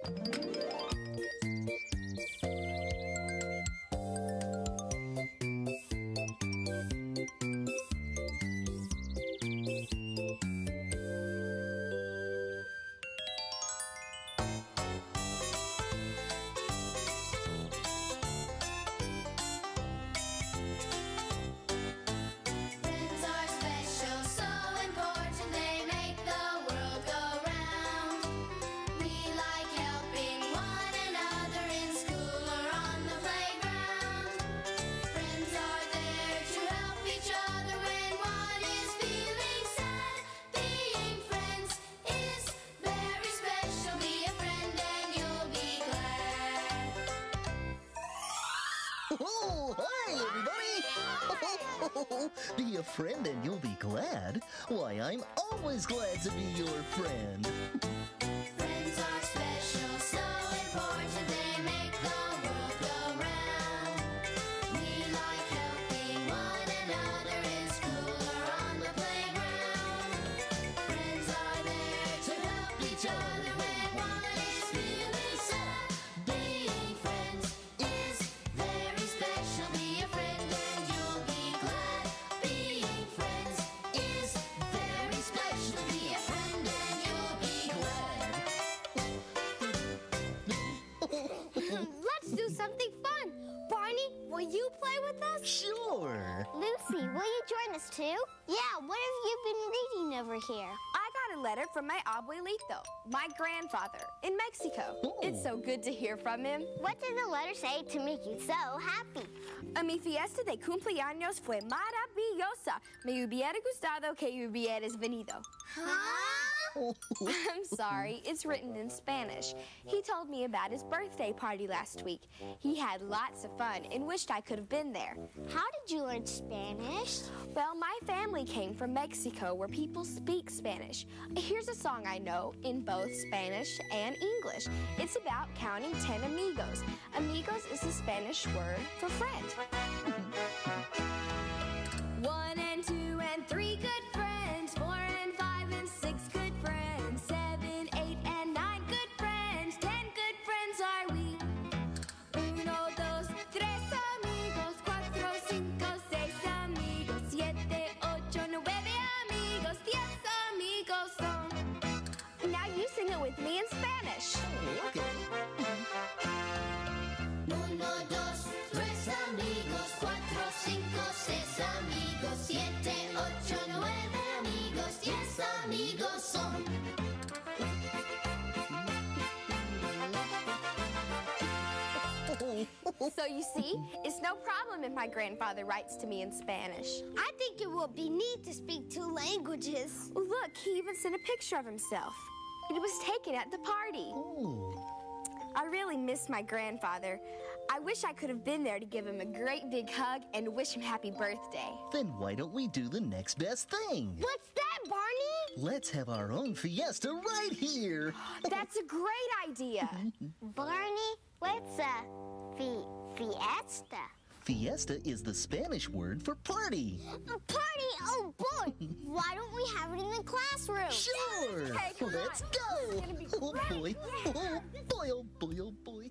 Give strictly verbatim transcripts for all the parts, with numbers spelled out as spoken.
Be a friend and you'll be glad. Why, I'm always glad to be your friend. Friends are special, so important, they make the world go round. We like helping one another in school or on the playground. Friends are there to help each other when one is feeling sad. Being friends is very special. Be a friend and you'll be glad. Being friends is very special. Be a friend and you'll be glad. Let's do something fun. Barney, will you play with us? Sure. Lucy, will you join us too? Yeah, what have you been reading over here? I got a letter from my abuelito, my grandfather, in Mexico. Ooh. It's so good to hear from him. What did the letter say to make you so happy? A mi fiesta de cumpleaños fue maravillosa. Me hubiera gustado que hubieras venido. Huh? I'm sorry, it's written in Spanish. He told me about his birthday party last week. He had lots of fun and wished I could have been there. How did you learn Spanish? Well, my family came from Mexico where people speak Spanish. Here's a song I know in both Spanish and English. It's about counting ten amigos. Amigos is the Spanish word for friend. One and two and three good friends. Four and five and six good friends. Seven, eight and nine good friends. Ten good friends are we. Uno, dos, tres amigos. Cuatro, cinco, seis amigos. Siete, ocho, nueve amigos. Diez amigos son. Now you sing it with me in Spanish. Okay. Uno, dos, tres amigos, cuatro, cinco, seis amigos, siete, ocho, nueve amigos, diez amigos son. So you see, it's no problem if my grandfather writes to me in Spanish. I think it would be neat to speak two languages. Look, he even sent a picture of himself. It was taken at the party. Ooh. I really miss my grandfather. I wish I could have been there to give him a great big hug and wish him happy birthday. Then why don't we do the next best thing? What's that, Barney? Let's have our own fiesta right here. That's a great idea. Barney, what's a fi- fiesta? Fiesta is the Spanish word for party. A party? Oh, boy. Why don't we have it in the classroom? Sure. Okay, come Let's on. go. It's gonna be Oh boy. great. Oh boy, oh boy, oh boy.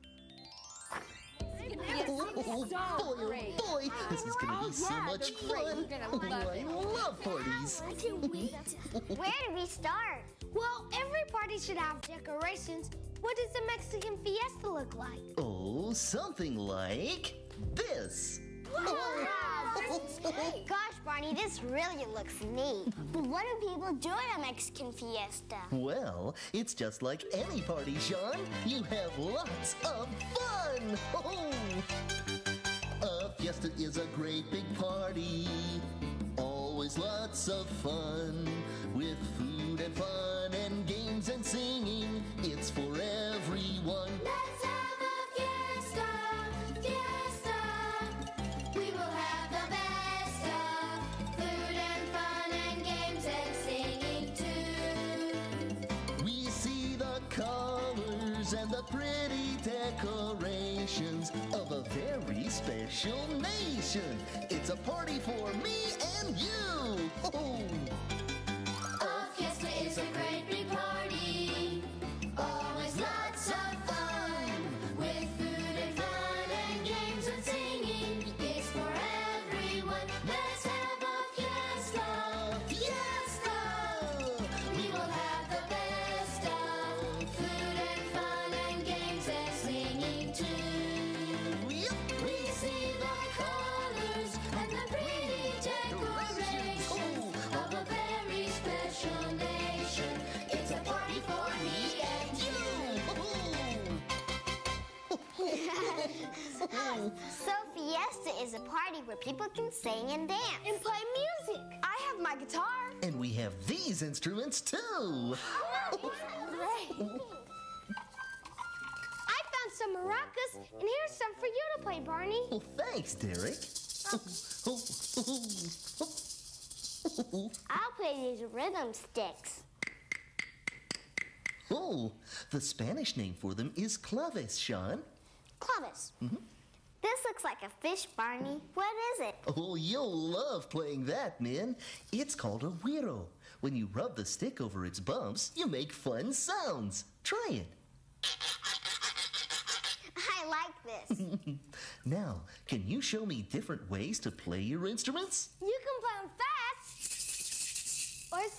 Yes, Oh, oh, so boy, great. oh boy. This is going to Oh, be so yeah, much they're great. fun. You're gonna Oh, love I it. love parties. I can't wait. Where do we start? Well, every party should have decorations. What does a Mexican fiesta look like? Oh, something like this. Wow, this is great. Gosh, Barney, this really looks neat. But what do people do at a Mexican fiesta? Well, it's just like any party, Sean. You have lots of fun. Oh. A fiesta is a great big party. Always lots of fun. With food and fun and games and singing. It's for everyone. Let's have a fiesta, fiesta. We will have the best of food and fun and games and singing too. We see the colors and the pretty decorations of a very special nation. It's a party for me and you. Oh. A fiesta is a great big party. Always lots of Let's have a fiesta, fiesta. We will have the best of food and fun and games and singing too. Yep. We see the colors and the pretty decorations of a very special nation. It's a party for me and you. So Fiesta is a party where people can sing and dance. And play music. I have my guitar. And we have these instruments too. Great. I found some maracas, and here's some for you to play, Barney. Well, thanks, Derek. I'll play these rhythm sticks. Oh, the Spanish name for them is claves, Sean. Clavis. This looks like a fish, Barney. What is it? Oh, you'll love playing that, Min. It's called a güiro. When you rub the stick over its bumps, you make fun sounds. Try it. I like this. Now, can you show me different ways to play your instruments? You can play them fast or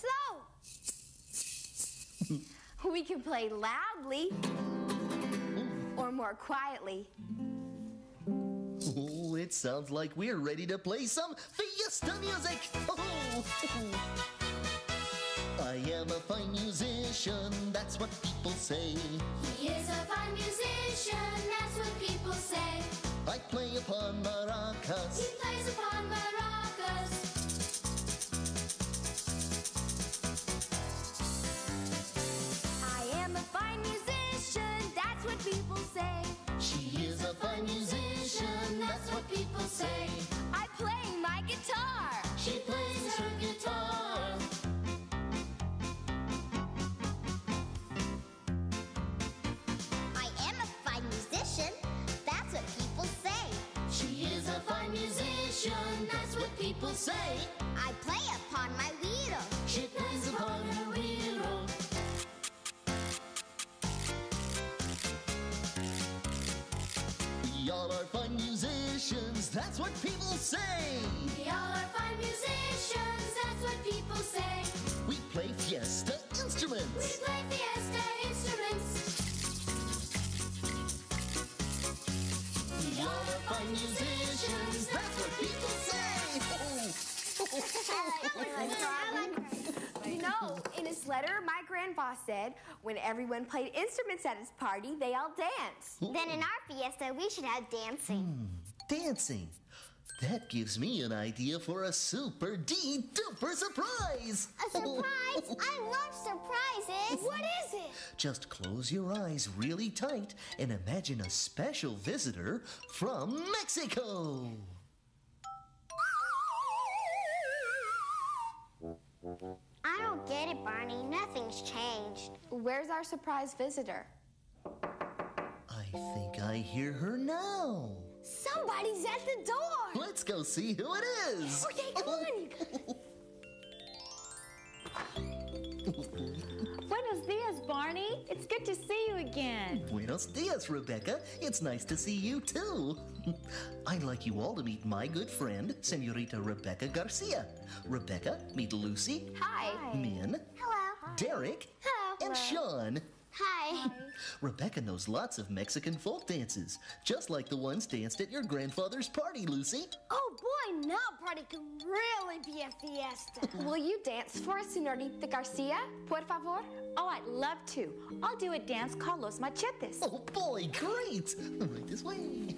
slow. We can play loudly or more quietly. Oh, it sounds like we're ready to play some fiesta music. Oh. I am a fine musician, that's what people say. He is a fine musician, that's what people say. I play upon maracas. He plays upon maracas. I am a fine musician, that's what people say. She is a fine musician, that's what people say. I play my guitar. She plays her guitar. I am a fine musician. That's what people say. She is a fine musician, that's what people say. I play upon my güiro. She plays upon her güiro. We all are fine musicians, that's what people say. We all are fine musicians, that's what people say. We play fiesta We instruments. play fiesta instruments. We all are fine musicians, that's what people say. You know, in his letter, my grandpa said when everyone played instruments at his party, they all danced. Then in our fiesta, we should have dancing. Dancing. That gives me an idea for a super D duper surprise. A surprise? I love surprises. What is it? Just close your eyes really tight and imagine a special visitor from Mexico. I don't get it, Barney. Nothing's changed. Where's our surprise visitor? I think I hear her now. Somebody's at the door. Let's go see who it is. Okay, come on, you Buenos dias, Barney. It's good to see you again. Buenos dias, Rebecca. It's nice to see you too. I'd like you all to meet my good friend, Senorita Rebecca Garcia. Rebecca, meet Lucy, Hi. Min, Hello. Derek, Hello. and Sean. Hi. Rebecca knows lots of Mexican folk dances, just like the ones danced at your grandfather's party, Lucy. Oh boy, now party can really be a fiesta. Will you dance for us, Senorita Garcia? Por favor? Oh, I'd love to. I'll do a dance called Los Machetes. Oh boy, great! Right this way.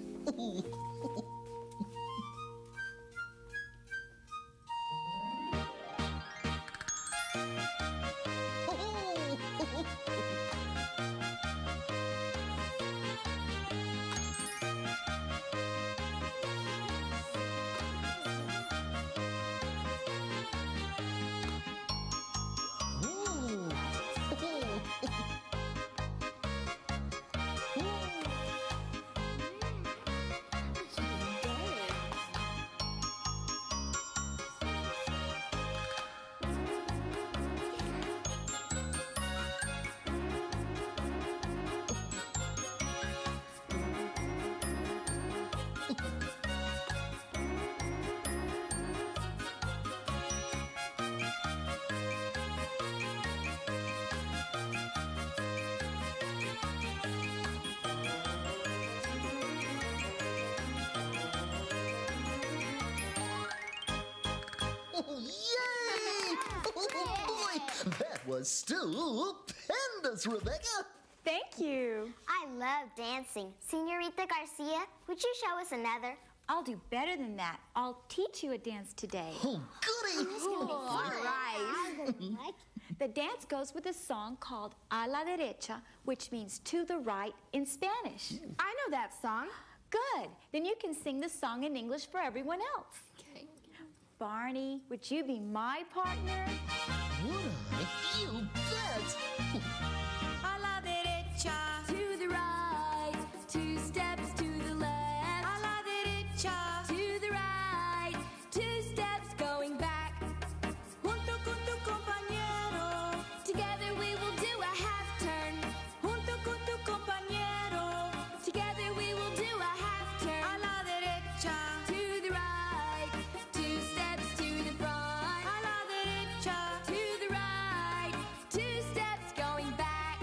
was stupendous, Rebecca. Thank you. I love dancing. Senorita Garcia, would you show us another? I'll do better than that. I'll teach you a dance today. Oh, goody. All right. The dance goes with a song called A la derecha, which means to the right in Spanish. I know that song. Good. Then you can sing the song in English for everyone else. Okay. Barney, would you be my partner? Would I? You bet. A la derecha, to the right, two steps to the left. A la derecha, to the right, two steps going back. Junto con tu compañero, together we will do a half turn. Junto con tu compañero, together we will do a half turn. A la derecha, to the right, two steps to the front. A la derecha, to the right, two steps going back.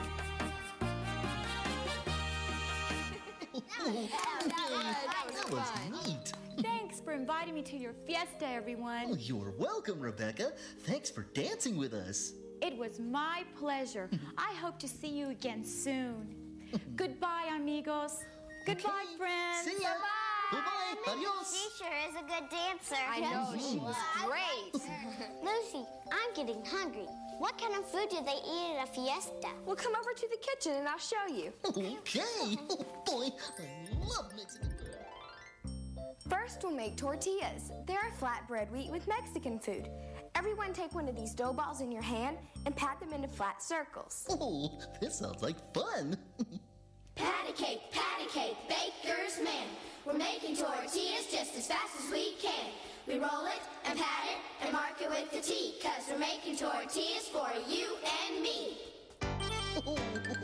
That was neat. Thanks for inviting me to your fiesta, Oh, everyone. you're welcome, Rebecca. Thanks for dancing with us. It was my pleasure. I hope to see you again soon. Goodbye, amigos. Goodbye, Okay. friends. See ya. Bye-bye. Adios. She sure is a good dancer. I know, she was great. Lucy, I'm getting hungry. What kind of food do they eat at a fiesta? Well, come over to the kitchen and I'll show you. Okay. Oh, boy, I love Mexican food. First, we'll make tortillas. They're a flatbread we eat with Mexican food. Everyone take one of these dough balls in your hand and pat them into flat circles. Oh, this sounds like fun. Patty cake, patty cake, baker's man. We're making tortillas just as fast as we can. We roll it and pat it and mark it with the T, cause we're making tortillas for you and me. Oh,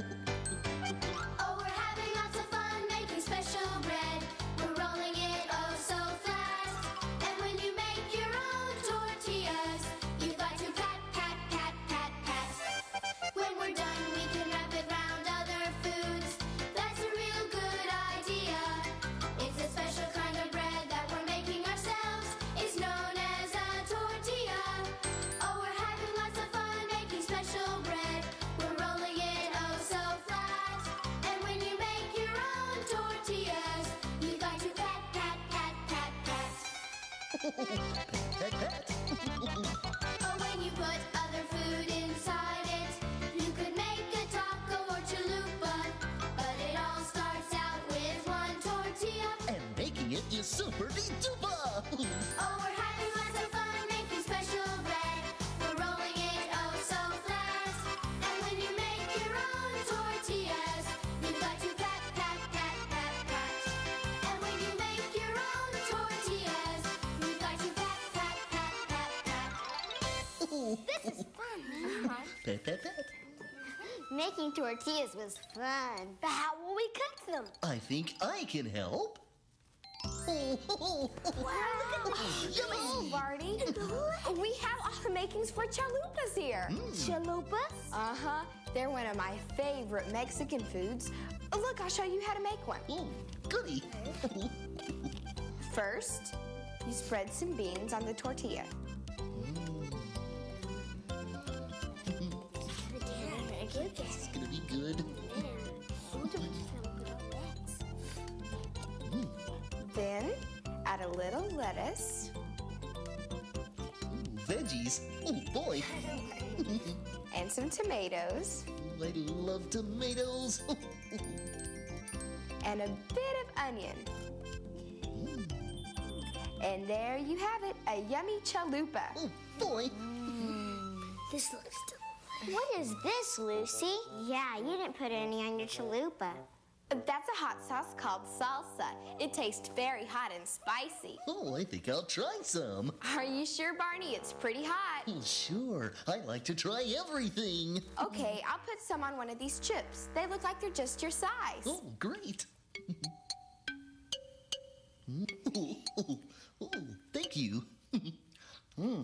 we're having lots of fun making special bread. We're rolling it oh so fast. And when you make your own tortillas, you've got to pat, pat, pat, pat, pat. When we're done, we can wrap it round other foods. That's a real good idea. It's a special kind of bread that we're making ourselves. It's known as a tortilla. Oh, we're having lots of fun making special bread. We're rolling it oh so fast. And when you make your own tortillas, you got to pat, pat, pat, pat, pat. Pat, pat. Oh, when you put other food inside it, you could make a taco or chalupa. But it all starts out with one tortilla. And making it is super de-duper. Oh, we're having lots of fun making special bread. We're rolling it oh so fast. And when you make your own tortillas, you've got to pat, pat, pat, pat, pat. And when you make your own tortillas, you've got to pat, pat, pat, pat, pat. This is fun. Pat, pat, pat. Making tortillas was fun. But how will we cook them? I think I can help. Oh, oh, oh, oh. Wow, look at Yummy. Barney, we have all the makings for chalupas here. Chalupas? Uh-huh. They're one of my favorite Mexican foods. Oh, look, I'll show you how to make one. Oh, goody. First, you spread some beans on the tortilla. This is gonna be good. Then, add a little lettuce Ooh, veggies. Oh, boy. and some tomatoes Ooh, I love tomatoes. and a bit of onion. And there you have it, a yummy chalupa. Oh, boy. This looks delicious. What is this, Lucy? Yeah, you didn't put any on your chalupa. That's a hot sauce called salsa. It tastes very hot and spicy. Oh, I think I'll try some. Are you sure, Barney? It's pretty hot. Oh, sure. I like to try everything. Okay, I'll put some on one of these chips. They look like they're just your size. Oh, great. oh, oh, oh, thank you. Mm.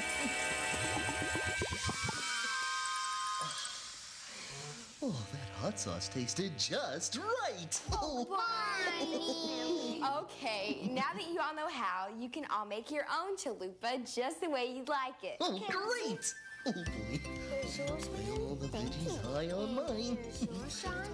Oh, that hot hot sauce tasted just right. Barney! Okay, now that you all know how, you can all make your own chalupa just the way you'd like it. Oh, great! Oh, boy. Here's yours, Lay all the Thank veggies you. high on mine. Here's yours, Sean.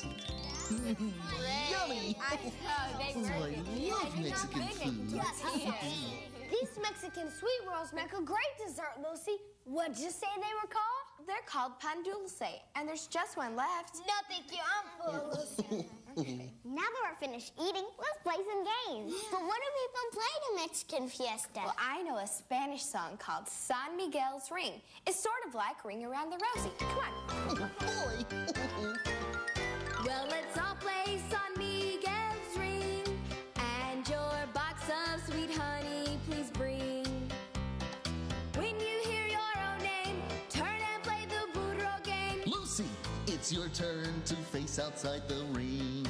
Yummy! I know, they Oh, were. I love Mexican food. These Mexican sweet rolls make a great dessert, Lucy. What'd you say they were called? They're called pan dulce, and there's just one left. No, thank you. I'm full, Lucy. Now that we're finished eating, let's play some games. But what do people play to Mexican fiesta? Well, I know a Spanish song called San Miguel's Ring. It's sort of like Ring Around the Rosie. Come on. Oh, boy! Well, let's all play San Miguel's Ring, and your box of sweet honey, please bring. When you hear your own name, turn and play the burro game. Lucy, it's your turn to face outside the ring.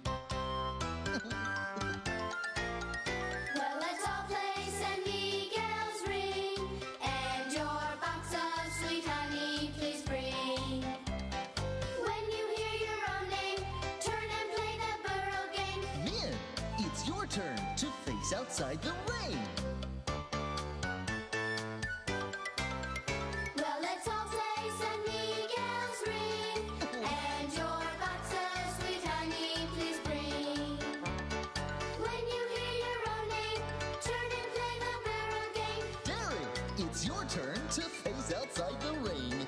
Well, let's all play San Miguel's Ring, and your box of sweet honey, please bring. When you hear your own name, turn and play the burro game. Min, it's your turn to face outside the ring. Well, let's all play San Miguel's Ring, and your box of sweet honey, please bring. When you hear your own name, turn and play the burro game. Derek, it's your turn to face outside the ring.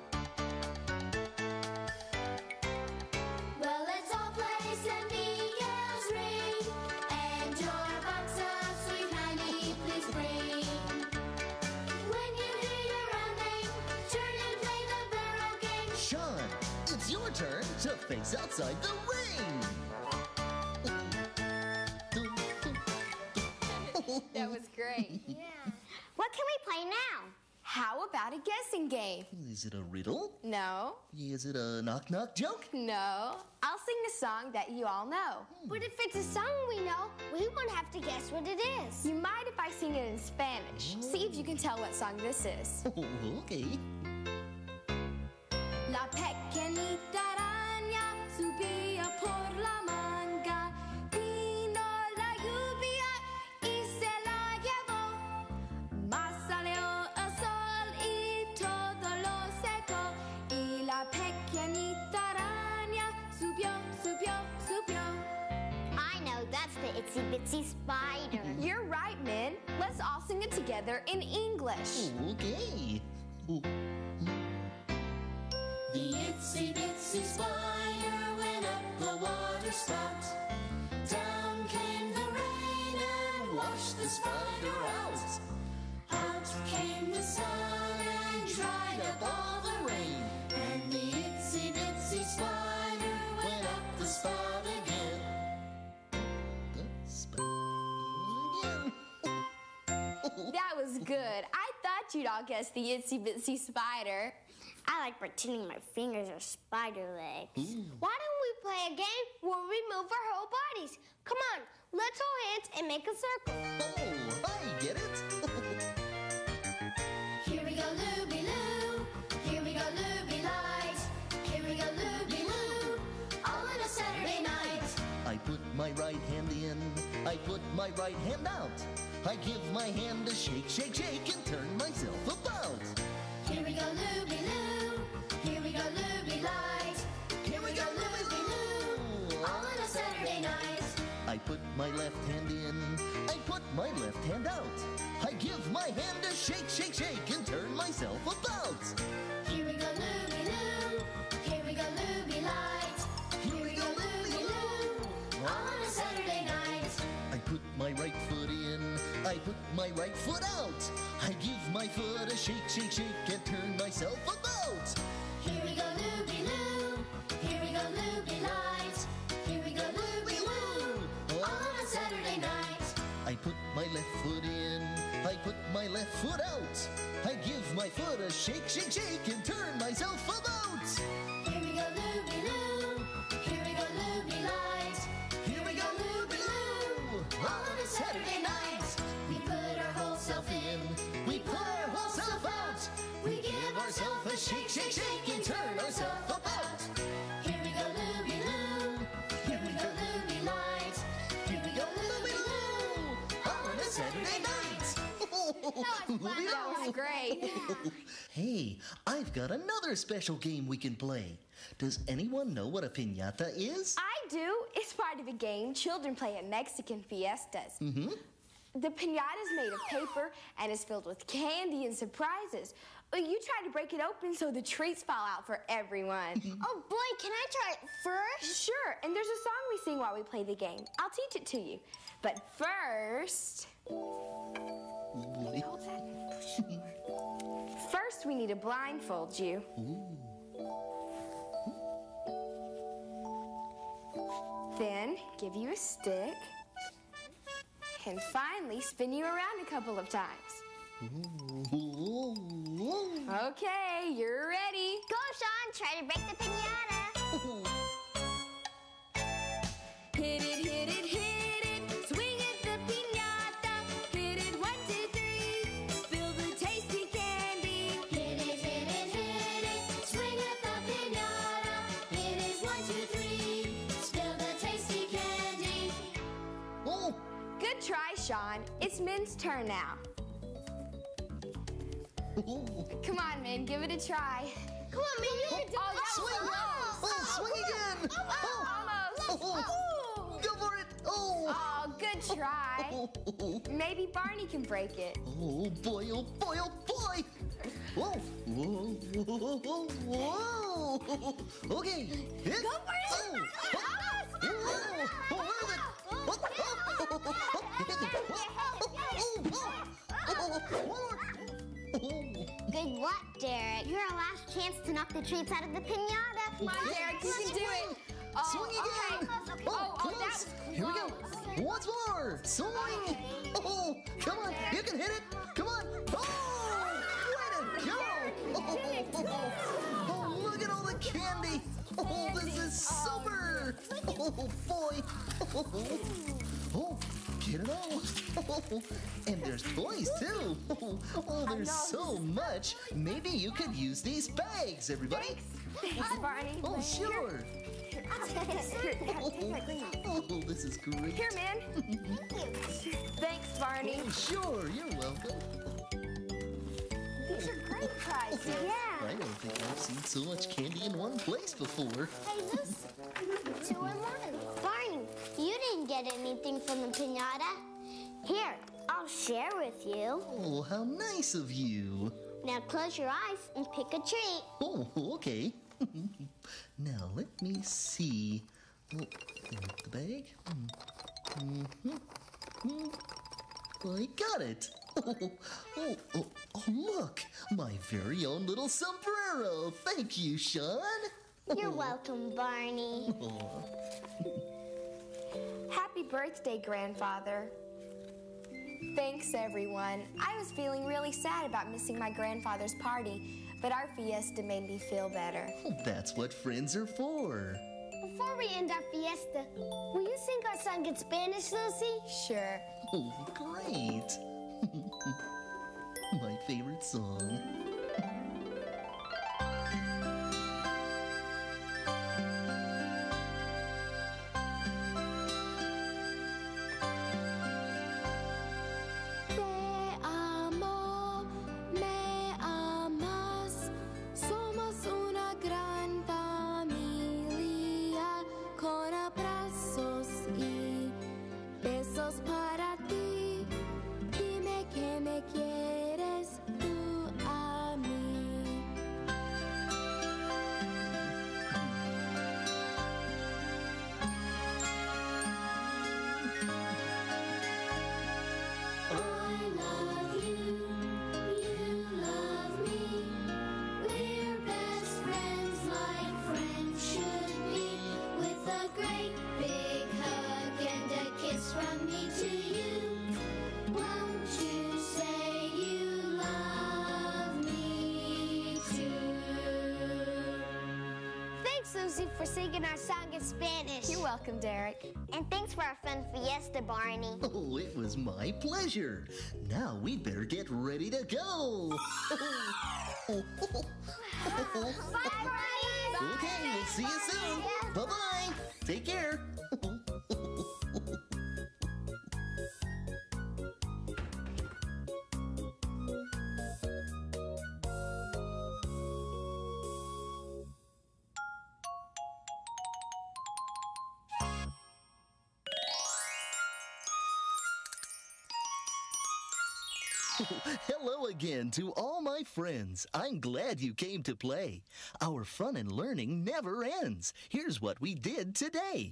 Well, let's all play San Miguel's Ring, and your box of sweet honey, please bring. When you hear your own name, turn and play the burro game. Sean, it's your turn to face outside the ring. That was great. What can we play now? How about a guessing game? Is it a riddle? No, Is it a knock-knock joke? no. I'll sing a song that you all know. But if it's a song we know, we won't have to guess what it is. You mind if I sing it in Spanish? See if you can tell what song this is. Oh, okay. La pequeñita araña subía por la manga, vino la lluvia y se la llevó. Mas salió el sol y todo lo secó, y la pequeñita araña subió, subió, subió. I know, that's the Itsy Bitsy Spider. You're right, Min. Let's all sing it together in English. Okay. The itsy bitsy spider went up the water spout. Down came the rain and washed the spider out. Out came the sun and dried up all the rain. And the itsy bitsy spider went up the spout again. That was good. I thought you'd all guess the Itsy Bitsy Spider. I like pretending my fingers are spider legs. Why don't we play a game where we move our whole bodies? Come on, let's hold hands and make a circle. Oh, I get it. Here we go, Looby Loo. Here we go, Looby Light. Here we go, Looby Loo. All on a Saturday night. I put my right hand in, I put my right hand out. I give my hand a shake, shake, shake, and turn myself about. Here we go, Looby Loo. Here we go, Looby Light. Here we go, Looby Loo. All on a Saturday night. I put my left hand in, I put my left hand out. I give my hand a shake, shake, shake, and turn myself about. Here we go, Looby Loo. Here we go, Looby Light. Here we go, Looby Loo. All on a Saturday night. I put my right foot in, I put my right foot out. I give my foot a shake, shake, shake, and turn myself about. Here we go, Looby Loo. Here we go, Looby Light. Here we go, Looby Loo. All on a Saturday night. I put my left foot in, I put my left foot out. I give my foot a shake, shake, shake, and turn myself about. Here we go, Looby Loo. Here we go, Looby Light. Here we go, Looby Loo. All on a Saturday night. We put our whole self in. We put our whole self out. We give ourselves a shake, shake, shake, and turn ourselves about. Here we go, That was great. Hey, I've got another special game we can play. Does anyone know what a piñata is? I do. It's part of a game children play at Mexican fiestas. Mm-hmm. The piñata is made of paper and is filled with candy and surprises. You try to break it open so the treats fall out for everyone. Oh boy, can I try it first? Sure, and there's a song we sing while we play the game. I'll teach it to you. But first... Boy. First, we need to blindfold you. Then, give you a stick. And finally, spin you around a couple of times. Okay, you're ready. Go, Sean, try to break the piñata. Hit it, hit it, hit it, swing it the piñata. Hit it one, two, three, spill the tasty candy. Hit it, hit it, hit it, swing at the piñata. Hit it one, two, three, spill the tasty candy. Oh, Good try, Sean. It's Min's turn now. Come on, Min, give it a try. Come on, man, you can do Oh, it. that swing! was close. Oh, swing again! Almost. Oh, go for it! Oh! Oh, good try. Maybe Barney can break it. Oh boy, oh boy, oh boy! Whoa! Whoa! Whoa! Whoa! Whoa! Okay, hit! Go for it! Oh! Oh! Oh! Oh! Where is it? Oh! Oh! Oh! Oh! Oh! Good luck, Derek. You're our last chance to knock the treats out of the piñata. Come on, Derek, you can do it. Oh, Swing again! okay. Oh, Oh, oh, close! that was Here we go! close. Once more! Swing! Oh, come on! You can hit it! Come on! Oh! Way to go! Oh, oh, oh, look at all the candy! Oh, this is super! Oh, boy! Oh, oh, get it all! Oh, and there's toys, too! Oh, oh, there's so much! Maybe you could use these bags, everybody! Thanks, Barney. Oh, sure! Oh, this is great! Here, man. Thanks, Barney. Oh, sure, you're welcome. These are great prizes. Yeah. I don't think I've seen so much candy in one place before. Hey, this two in one. Barney, you didn't get anything from the piñata. Here, I'll share with you. Oh, how nice of you. Now close your eyes and pick a treat. Oh, okay. Now, let me see. Oh, there's the bag. Mm-hmm. Mm-hmm. I got it. Oh, oh, oh, oh, look. My very own little sombrero. Thank you, Sean. You're welcome, Barney. Oh. Happy birthday, Grandfather. Thanks, everyone. I was feeling really sad about missing my grandfather's party, but our fiesta made me feel better. Oh, that's what friends are for. Before we end our fiesta, will you sing our song in Spanish, Lucy? Sure. Oh, great. My favorite song. Te amo, me amas, somos una gran familia con abrazos y besos para ti. Dime que me quieres tú a mí. I love you, you love me. We're best friends like friends should be. With a great big hug and a kiss from me to you. Won't you say you love me too? Thanks, Lucy, for singing our song in Spanish. You're welcome, Derek. And thanks for our fun fiesta, Barney. Oh, it was my pleasure. Now we'd better get ready to go. Bye, Barney. Okay, we'll see you soon. Bye-bye. Take care. Hello again to all my friends. I'm glad you came to play. Our fun and learning never ends. Here's what we did today.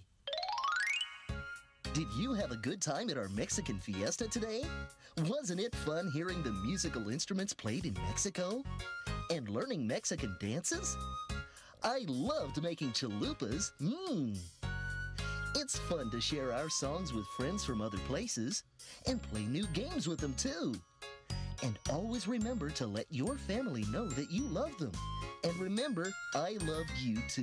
Did you have a good time at our Mexican fiesta today? Wasn't it fun hearing the musical instruments played in Mexico? And learning Mexican dances? I loved making chalupas. Mmm. It's fun to share our songs with friends from other places and play new games with them too. And always remember to let your family know that you love them. And remember, I love you too.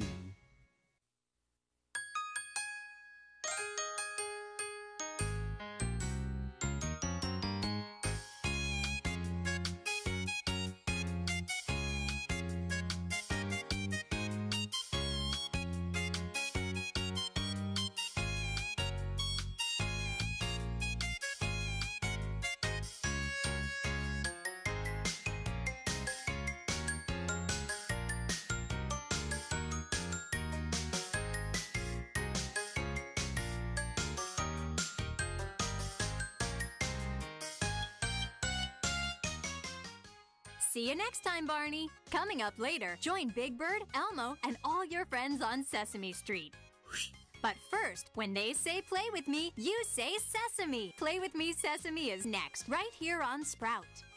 See you next time, Barney. Coming up later, join Big Bird, Elmo, and all your friends on Sesame Street. But first, when they say play with me, you say sesame. Play with me, Sesame is next, right here on Sprout.